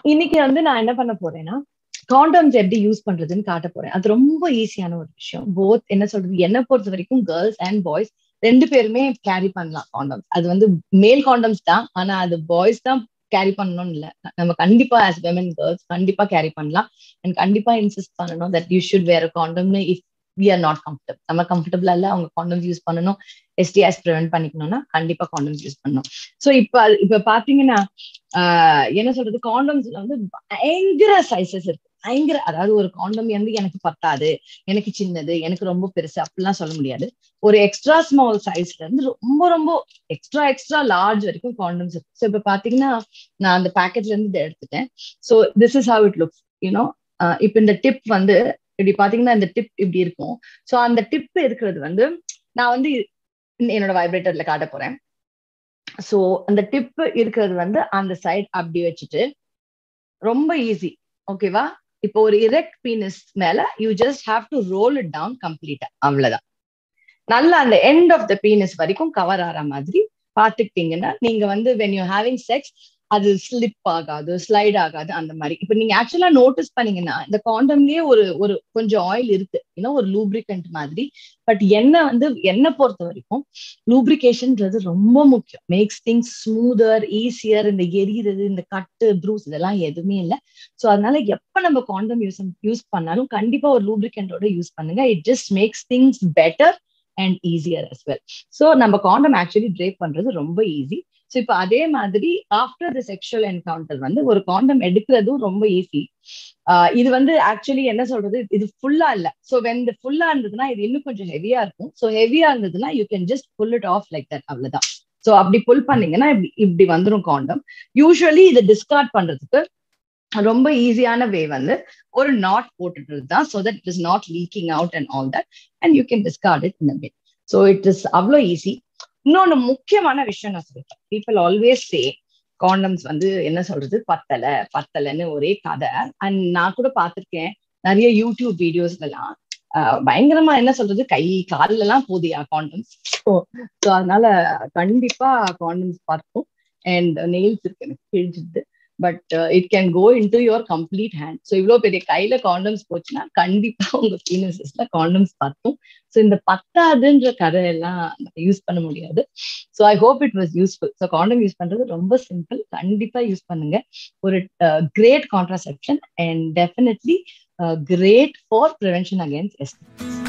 இன்னைக்கு வந்து நான் என்ன பண்ண போறேன்னா, காண்டம்ஸ் எப்படி யூஸ் பண்றதுன்னு காட்ட போறேன். அது ரொம்ப ஈஸியான ஒரு விஷயம். போத் என்ன சொல்றது, என்ன பொறுத்த வரைக்கும் கேர்ள்ஸ் அண்ட் பாய்ஸ் 2 பேருமே கேரி பண்ணலாம் காண்டம்ஸ். அது வந்து மேல் காண்டம்ஸ் தான். ஆனா அது பாய்ஸ் தான் கேரி பண்ணணும்னு இல்ல. நம்ம கண்டிப்பா ஆஸ் விமன் கேர்ள்ஸ் கண்டிப்பா கேரி பண்ணலாம். அண்ட் கண்டிப்பா இன்சிஸ்ட் பண்ணணும் that you should wear a காண்டம்னு if we are not comfortable. நம்ம கம்ஃபர்டபிளா இல்ல, அவங்க காண்டம்ஸ் யூஸ் பண்ணணும். எஸ்டிஎஸ் ப்ரிவென்ட் பண்ணிக்கணும்னா கண்டிப்பா காண்டம்ஸ் யூஸ் பண்ணணும். சோ இப்ப பாத்தீங்கன்னா என்ன சொல்றது, காண்டம்ஸ்ல வந்து பயங்கர சைசஸ் இருக்கு. பயங்கர, அதாவது ஒரு காண்டம் வந்து எனக்கு பத்தாது, எனக்கு சின்னது, எனக்கு ரொம்ப பெருசு அப்படிலாம் சொல்ல முடியாது. ஒரு எக்ஸ்ட்ரா ஸ்மால் சைஸ்ல இருந்து ரொம்ப ரொம்ப எக்ஸ்ட்ரா எக்ஸ்ட்ரா லார்ஜ் வரைக்கும் காண்டம்ஸ் இருக்கு. ஸோ இப்ப பாத்தீங்கன்னா நான் அந்த பேக்கெட்ல இருந்து இதை எடுத்துட்டேன். So this is how it looks you know. இப்ப இந்த டிப் வந்து இப்படி பாத்தீங்கன்னா இந்த டிப் இப்படி இருக்கும். ஸோ அந்த டிப் இருக்கிறது வந்து நான் வந்து என்னோட வைப்ரேட்டர்ல காட்ட போறேன். சோ அந்த டிப் இருக்கிறது வந்து அந்த சைட் அப்படி வச்சுட்டு ரொம்ப ஈஸி. ஓகேவா? இப்போ ஒரு இரக்ட் பீனிஸ் மேல you just have to roll it down கம்ப்ளீட்டா, அவ்வளவுதான். நல்லா அந்த எண்ட் ஆஃப் த பீனிஸ் வரைக்கும் கவர் ஆற மாதிரி பாத்துக்கிட்டீங்கன்னா நீங்க வந்து வென் யூ ஹேவிங் செக்ஸ் அது ஸ்லிப் ஆகாது, ஸ்லைட் ஆகாது. அந்த மாதிரி இப்ப நீங்க ஆக்சுவலா நோட்டீஸ் பண்ணீங்கன்னா இந்த காண்டம்லயே ஒரு ஒரு கொஞ்சம் ஆயில் இருக்கு, இன்னும் ஒரு லூப்ரிகன்ட் மாதிரி. பட் என்ன பொறுத்த வரைக்கும் லூப்ரிகேஷன்ன்றது ரொம்ப முக்கியம். Makes things smoother, easier. இந்த எரியுறது, இந்த கட்டு, ப்ரூஸ் இதெல்லாம் எதுவுமே இல்லை. ஸோ அதனால எப்ப நம்ம காண்டம் யூஸ் பண்ணாலும் கண்டிப்பா ஒரு லூப்ரிகண்டோட யூஸ் பண்ணுங்க. It just makes things better and easier as well. So நம்ம காண்டம் ஆக்சுவலி ட்ரேப் பண்றது ரொம்ப ஈஸி. ஸோ இப்போ அதே மாதிரி ஆஃப்டர் த செக்ஷுவல் என்கவுண்டர் வந்து ஒரு காண்டம் எடுக்கிறதும் ரொம்ப ஈஸி. இது வந்து ஆக்சுவலி என்ன சொல்றது, இது ஃபுல்லா இல்ல. ஸோ வென் ஃபுல்லா இருந்ததுன்னா இது இன்னும் கொஞ்சம் ஹெவியா இருக்கும். ஸோ ஹெவியா இருந்ததுன்னா you can just pull it off like that, அவ்வளவுதான். ஸோ அப்படி புல் பண்ணீங்கன்னா இப்படி வந்துடும் காண்டம். யூஸ்வலி இதை டிஸ்கார்ட் பண்றதுக்கு ரொம்ப ஈஸியான வே வந்து ஒரு நாட் போட்டுட்டு தான், so that it is not leaking out and all that, and you can discard it in a bit. So it is அவ்வளோ ஈஸி. இன்னொன்னு முக்கியமான விஷயம் நான் சொல்லிட்டேன். பீப்புள் ஆல்வேஸ் சே காண்டம்ஸ் வந்து என்ன சொல்றது பத்தலைன்னு ஒரே கதை. அண்ட் நான் கூட பார்த்திருக்கேன் நிறைய யூடியூப் வீடியோஸ்ல எல்லாம் பயங்கரமா என்ன சொல்றது, கை கால்ல எல்லாம் போதியா காண்டம்ஸ். ஸோ அதனால கண்டிப்பா காண்டம்ஸ் பார்ப்போம். அண்ட் நெயில்ஸ் இருக்கு எனக்கு கிழிஞ்சிட்டு, but it can go into your complete hand. So இவ்வளவு பெரிய கையில காண்டம்ஸ் போச்சுன்னா கண்டிப்பா உங்க பீனஸஸ்ல காண்டம்ஸ் பார்த்தும். ஸோ இந்த பத்தாதுன்ற கதையெல்லாம் யூஸ் பண்ண முடியாது. So I hope it was useful. So condom use பண்றது ரொம்ப சிம்பிள். கண்டிப்பா யூஸ் பண்ணுங்க. ஒரு great contraception and definitely great for prevention against STDs.